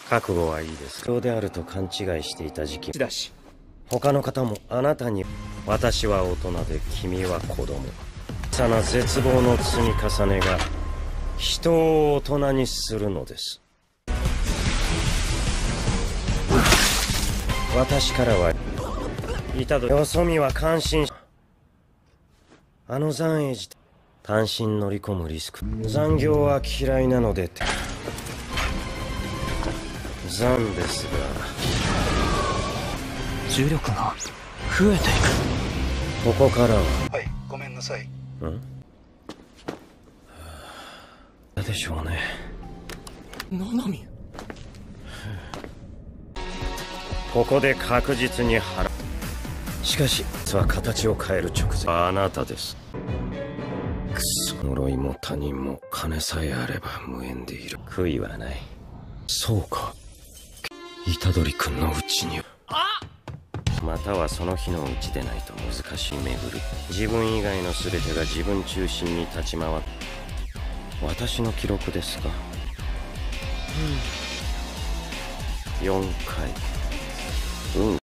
覚悟はいいです。そうであると勘違いしていた時期だし、 他の方もあなたに、私は大人で君は子供。小さな絶望の積み重ねが人を大人にするのです。私からはいたどよそ見は感心。あの残影自体単身乗り込むリスク。残業は嫌いなので残ですが、 重力が増えていここからは。 はい、ごめんなさい。 でしょうね。 く。ナナミ。 ここで確実にしかし実は形を変える直前あなたです。くそ、呪いも他人も金さえあれば無縁でいる。悔いはない。そうか、虎杖君のうちにまたはその日のうちでないと難しい巡り。自分以外の全てが自分中心に立ち回って私の記録ですか。4回。